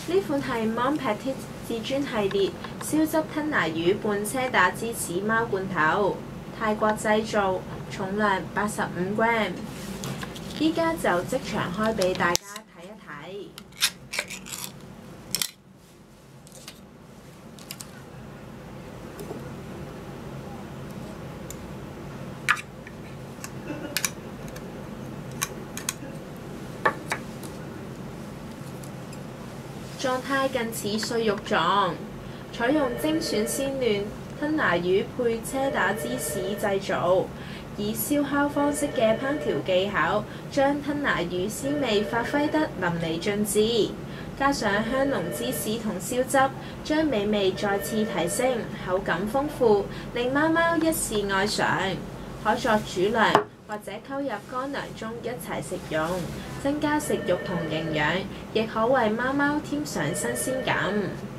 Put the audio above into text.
呢款係 Mon Petit 至尊系列燒汁吞拿魚拌車打芝士貓罐頭，泰國製造，重量85g。依家就即場開俾大家睇一睇。狀態近似碎肉狀，採用精選鮮嫩吞拿魚配車打芝士製造，以燒烤方式嘅烹調技巧，將吞拿魚鮮味發揮得淋漓盡致，加上香濃芝士同燒汁，將美味再次提升，口感豐富，令貓貓一試愛上。可作主糧或者溝入乾糧中一齊食用，增加食慾同營養，亦可為貓貓添上新鮮感。